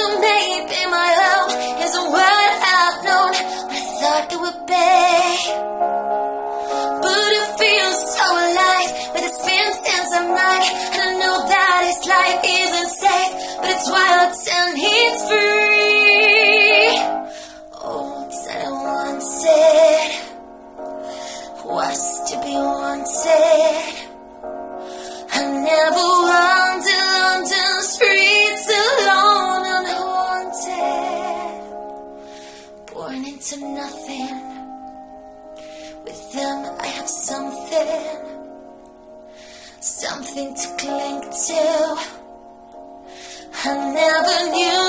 so maybe my home isn't what I've known, what I thought it would be. But it feels so alive, with its spin since I'm night. And I know that this life isn't safe, but it's wild and it's free. Oh, that I wanted was to be wanted. I never wandered London streets alone, unhaunted. Born into nothing. With them I have something to cling to. I never knew